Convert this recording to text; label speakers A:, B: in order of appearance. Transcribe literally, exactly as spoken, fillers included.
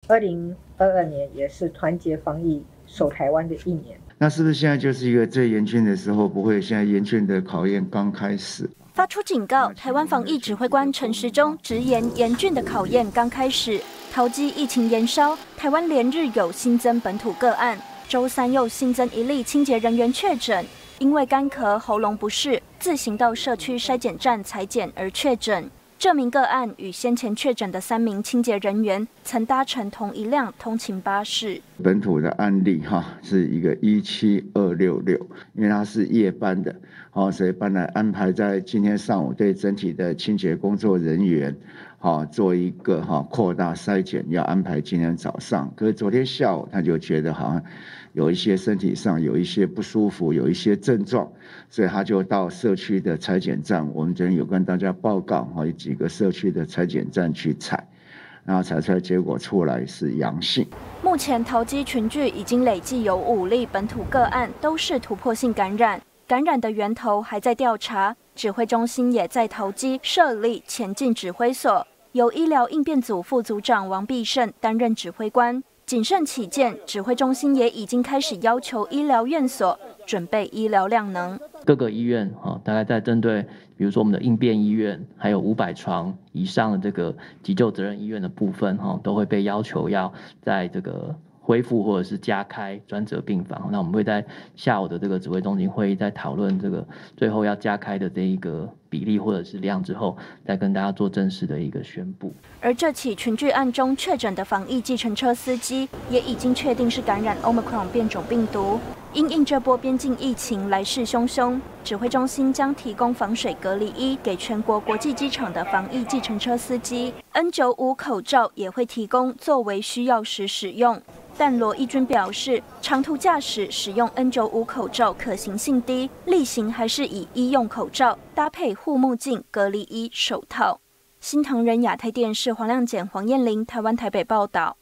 A: 二零二二年也是团结防疫守台湾的一年。
B: 那是不是现在就是一个最严峻的时候？不会，现在严峻的考验刚开始。
C: 发出警告，台湾防疫指挥官陈时中直言，严峻的考验刚开始。桃机疫情延烧，台湾连日有新增本土个案，周三又新增一例清洁人员确诊，因为干咳、喉咙不适，自行到社区筛检站采检而确诊。这名个案与先前确诊的三名清洁人员曾搭乘同一辆通勤巴士。
B: 本土的案例哈是一个一七二六六，因为它是夜班的，好，所以本来安排在今天上午对整体的清洁工作人员，好做一个哈扩大筛检，要安排今天早上。可是昨天下午他就觉得好像有一些身体上有一些不舒服，有一些症状，所以他就到社区的采检站，我们昨天有跟大家报告，哈，有几个社区的采检站去采。然后采出来结果出来是阳性。
C: 目前桃机群聚已经累计有五例本土个案，都是突破性感染，感染的源头还在调查。指挥中心也在桃机设立前进指挥所，由医疗应变组副组长王必胜担任指挥官。谨慎起见，指挥中心也已经开始要求医疗院所准备医疗量能。
D: 各个医院哈，大概在针对，比如说我们的应变医院，还有五百床以上的这个急救责任医院的部分哈，都会被要求要在这个恢复或者是加开专责病房。那我们会在下午的这个指挥中心会议在讨论这个最后要加开的这一个比例或者是量之后，再跟大家做正式的一个宣布。
C: 而这起群聚案中确诊的防疫计程车司机，也已经确定是感染 Omicron 变种病毒。因应这波边境疫情来势汹汹，指挥中心将提供防水隔离衣给全国国际机场的防疫计程车司机 ，N 九十五 口罩也会提供作为需要时使用。但罗义军表示，长途驾驶使用 N 九十五 口罩可行性低，例行还是以医用口罩搭配护目镜、隔离衣、手套。新唐人亚太电视黄亮简、黄燕玲，台湾台北报道。